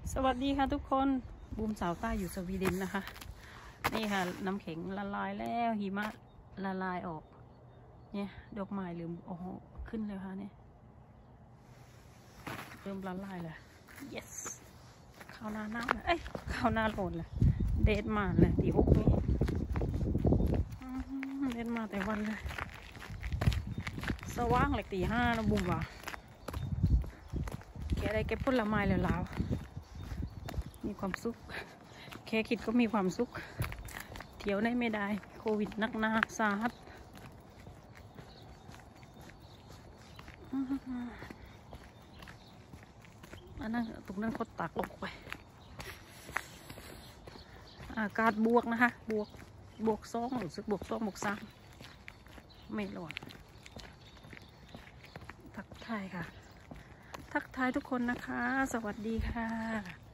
สวัสดีค่ะทุกคนบูมสาวใต้อยู่สวีเดนนะคะนี่ค่ะน้ำแข็งละลายแล้วหิมะละลายออกเนี่ยดอกไม้ลืมโอ้โหขึ้นเลยค่ะเนี่ยเริ่มละลายเลย yes ข้าวหน้าหนาวเลยเอ้ยข้าวหน้าโหดเลยเดทมาเลยตี6นี่เดทมาแต่วันเลยสว่างเลยตี 5นะบูมว่าแกได้เก็บผลไม้แล้วแล้วมีความสุขแค่คิดก็มีความสุขเที่ยวได้ไม่ได้โควิดนักหนาสาหัสอันนั้นตรงนั้นเขาตักออกไปอากาศบวกนะคะบวก2รู้สึกบวก2บวก3ไม่ร้อนทักทายค่ะทักทายทุกคนนะคะสวัสดีค่ะ